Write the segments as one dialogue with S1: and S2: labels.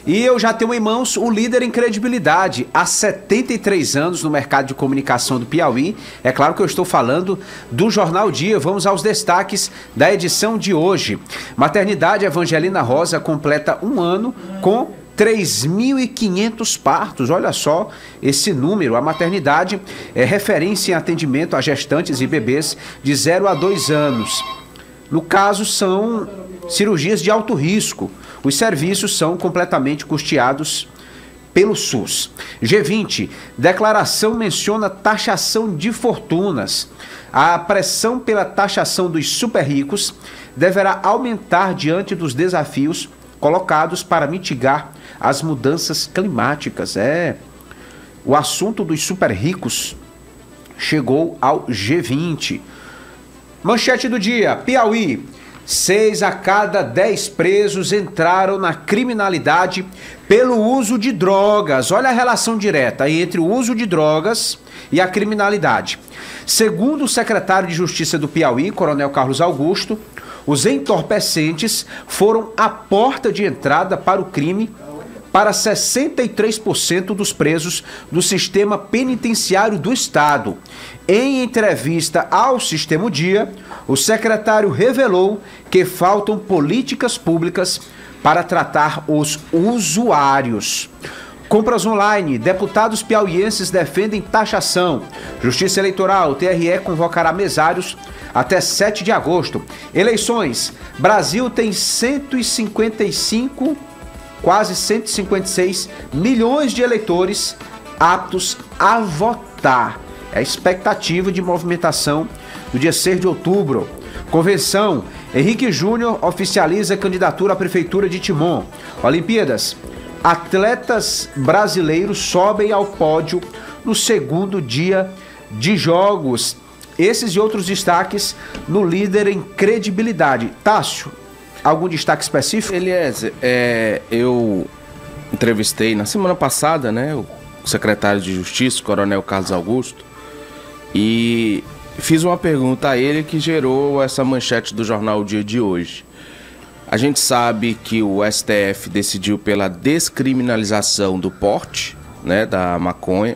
S1: E eu já tenho em mãos o líder em credibilidade, há 73 anos no mercado de comunicação do Piauí. É claro que eu estou falando do Jornal Dia. Vamos aos destaques da edição de hoje. Maternidade Evangelina Rosa completa um ano com 3.500 partos. Olha só esse número. A maternidade é referência em atendimento a gestantes e bebês de 0 a 2 anos. No caso, são cirurgias de alto risco. Os serviços são completamente custeados pelo SUS. G20, declaração menciona taxação de fortunas. A pressão pela taxação dos super ricos deverá aumentar diante dos desafios colocados para mitigar as mudanças climáticas. O assunto dos super ricos chegou ao G20. Manchete do dia, Piauí. 6 a cada 10 presos entraram na criminalidade pelo uso de drogas. Olha a relação direta entre o uso de drogas e a criminalidade. Segundo o secretário de Justiça do Piauí, Coronel Carlos Augusto, os entorpecentes foram a porta de entrada para o crime para 63% dos presos do sistema penitenciário do Estado. Em entrevista ao Sistema Dia, o secretário revelou que faltam políticas públicas para tratar os usuários. Compras online, deputados piauienses defendem taxação. Justiça Eleitoral, TRE convocará mesários até 7 de agosto. Eleições, Brasil tem 155, quase 156 milhões de eleitores aptos a votar. É a expectativa de movimentação do dia 6 de outubro. Convenção, Henrique Júnior oficializa a candidatura à Prefeitura de Timon. Olimpíadas, atletas brasileiros sobem ao pódio no segundo dia de jogos. Esses e outros destaques no Líder em Credibilidade. Tássio, algum destaque específico?
S2: Eliezer, eu entrevistei na semana passada, o secretário de Justiça, o Coronel Carlos Augusto, e fiz uma pergunta a ele que gerou essa manchete do Jornal Dia de hoje. A gente sabe que o STF decidiu pela descriminalização do porte, da maconha,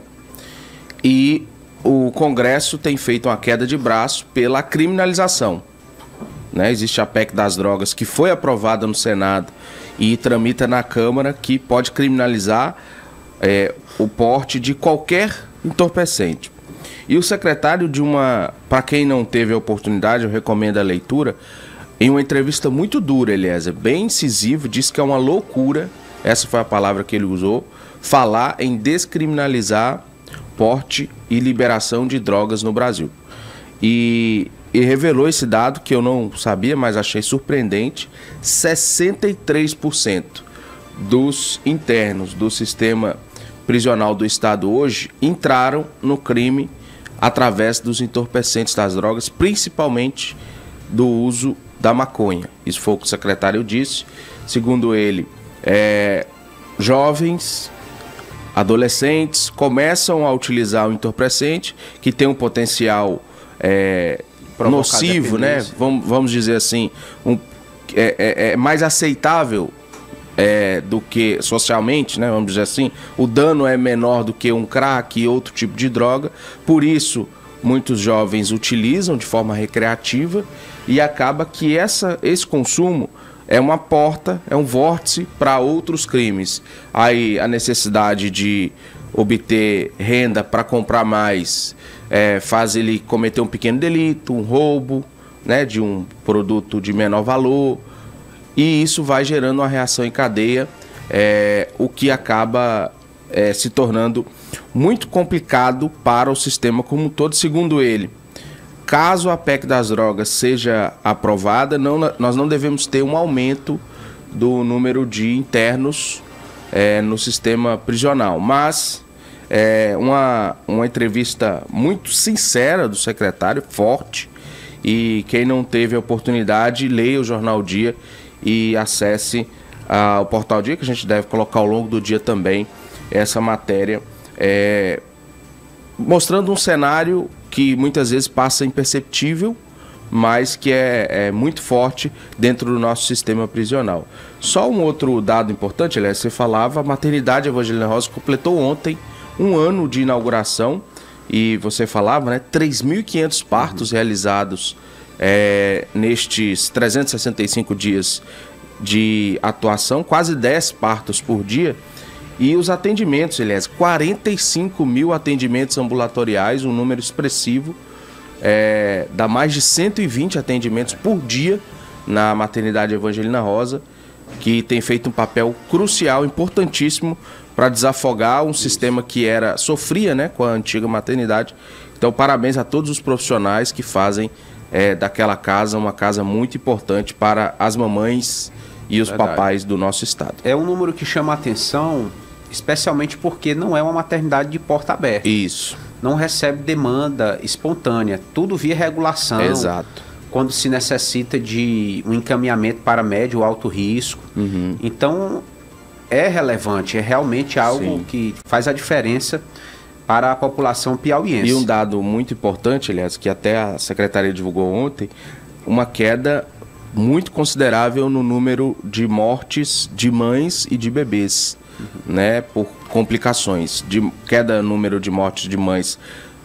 S2: e o Congresso tem feito uma queda de braço pela criminalização. Existe a PEC das drogas que foi aprovada no Senado e tramita na Câmara, que pode criminalizar o porte de qualquer entorpecente. E o secretário para quem não teve a oportunidade, eu recomendo a leitura, em uma entrevista muito dura, Eliezer, bem incisivo, disse que é uma loucura, essa foi a palavra que ele usou, falar em descriminalizar porte e liberação de drogas no Brasil. E revelou esse dado que eu não sabia, mas achei surpreendente: 63% dos internos do sistema prisional do Estado hoje entraram no crime através dos entorpecentes, das drogas, principalmente do uso da maconha. Isso foi o que o secretário disse. Segundo ele, jovens, adolescentes começam a utilizar o entorpecente, que tem um potencial nocivo, vamos dizer assim, mais aceitável do que socialmente, vamos dizer assim, o dano é menor do que um crack e outro tipo de droga. Por isso, muitos jovens utilizam de forma recreativa e acaba que esse consumo é uma porta, é um vórtice para outros crimes. Aí a necessidade de obter renda para comprar mais faz ele cometer um pequeno delito, um roubo, de um produto de menor valor, e isso vai gerando uma reação em cadeia, o que acaba se tornando muito complicado para o sistema como um todo. Segundo ele, caso a PEC das drogas seja aprovada, nós não devemos ter um aumento do número de internos no sistema prisional, mas uma entrevista muito sincera do secretário, forte, e quem não teve a oportunidade, leia o Jornal Dia e acesse o Portal Dia, que a gente deve colocar ao longo do dia também essa matéria, mostrando um cenário que muitas vezes passa imperceptível, mas que é muito forte dentro do nosso sistema prisional. Só um outro dado importante, aliás, você falava, a Maternidade Evangelina Rosa completou ontem um ano de inauguração, e você falava, né, 3.500 partos realizados nestes 365 dias de atuação, quase 10 partos por dia, e os atendimentos, aliás, 45 mil atendimentos ambulatoriais, um número expressivo, dá mais de 120 atendimentos por dia na Maternidade Evangelina Rosa, que tem feito um papel crucial, importantíssimo, para desafogar um sistema que sofria, né, com a antiga maternidade. Então, parabéns a todos os profissionais que fazem daquela casa uma casa muito importante para as mamães e os papais do nosso estado.
S1: É um número que chama a atenção, especialmente porque não é uma maternidade de porta aberta.
S2: Isso.
S1: Não recebe demanda espontânea, tudo via regulação.
S2: Exato.
S1: Quando se necessita de um encaminhamento para médio ou alto risco.
S2: Uhum.
S1: Então, é relevante, é realmente algo que faz a diferença para a população piauiense.
S2: E um dado muito importante, aliás, que até a Secretaria divulgou ontem, uma queda muito considerável no número de mortes de mães e de bebês, né, por complicações. Queda no número de mortes de mães,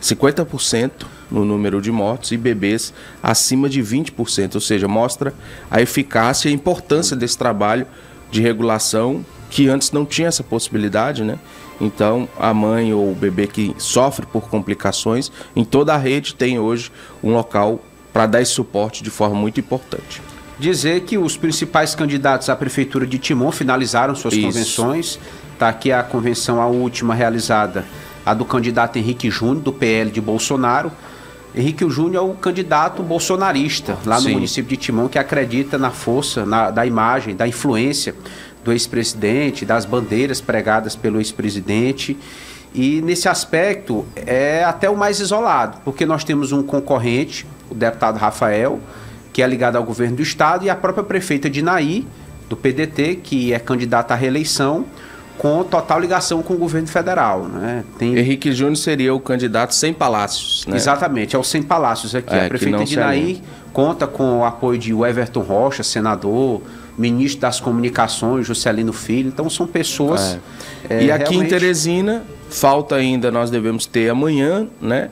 S2: 50% no número de mortes, e bebês acima de 20%, ou seja, mostra a eficácia e a importância desse trabalho de regulação, que antes não tinha essa possibilidade, né? Então, a mãe ou o bebê que sofre por complicações, em toda a rede tem hoje um local para dar esse suporte de forma muito importante.
S1: Dizer que os principais candidatos à Prefeitura de Timon finalizaram suas convenções. Está aqui a convenção, a última realizada, a do candidato Henrique Júnior, do PL de Bolsonaro. Henrique Júnior é o candidato bolsonarista lá no município de Timon, que acredita na força, da imagem, da influência do ex-presidente, das bandeiras pregadas pelo ex-presidente. E nesse aspecto é até o mais isolado, porque nós temos um concorrente, o deputado Rafael, que é ligado ao governo do estado, e a própria prefeita Dinaí, do PDT, que é candidata à reeleição, com total ligação com o governo federal, né?
S2: Henrique Júnior seria o candidato sem palácios, né?
S1: Exatamente, é o sem palácios aqui. A prefeita Dinaí conta com o apoio de Everton Rocha, senador, ministro das Comunicações, Juscelino Filho. Então são pessoas...
S2: E aqui em Teresina, falta ainda, nós devemos ter amanhã, né,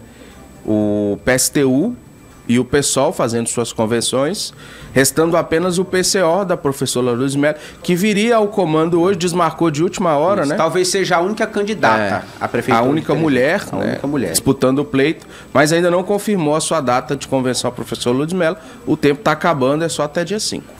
S2: o PSTU e o PSOL fazendo suas convenções, restando apenas o PCO da professora Luz Melo, que viria ao comando hoje, desmarcou de última hora, né?
S1: Talvez seja a única candidata à prefeitura.
S2: A única mulher,
S1: única mulher
S2: disputando o pleito, mas ainda não confirmou a sua data de convenção a professora Luz Melo. O tempo está acabando, é só até dia 5.